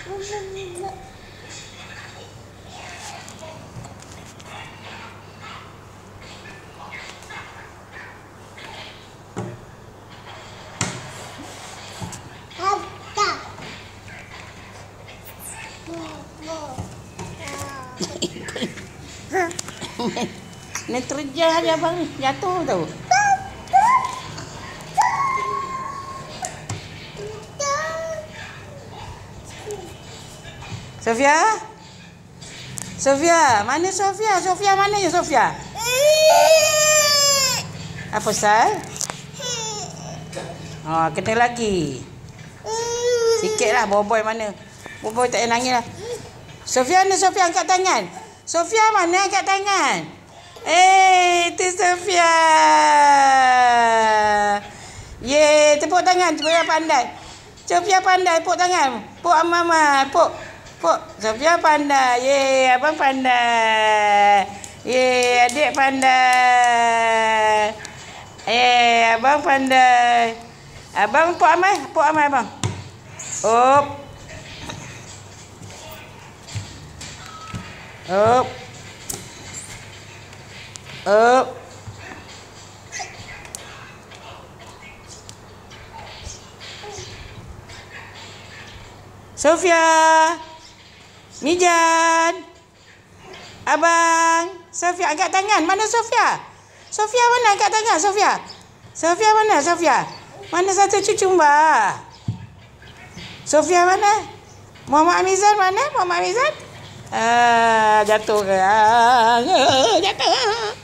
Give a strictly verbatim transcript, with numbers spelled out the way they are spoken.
Ni terjah aja bang, jatuh tau. Sofia? Sofia, mana Sofia? Sofia mana ya Sofia? Apa sal? Oh, kena lagi. Sikitlah boboy mana? Boboy tak payah nangis lah. Sofia ni Sofia angkat tangan. Sofia mana angkat tangan? Eh, itu Sofia. Ye, tepuk tangan supaya pandai. Sofia pandai, tepuk tangan. Puk mama, puk. Puk. Sofia pandai. Ye, abang pandai. Ye, adik pandai. Eh, abang pandai. Abang puk amai, puk amai abang. Up. Up. Up. Sofia. Mijan. Abang. Sofia angkat tangan. Mana Sofia? Sofia mana angkat tangan Sofia? Sofia mana Sofia? Mana satu cucu mbak? Sofia mana? Muhammad Amizan mana? Muhammad Amizan? Ah, jatuh ke? Ah, jatuh.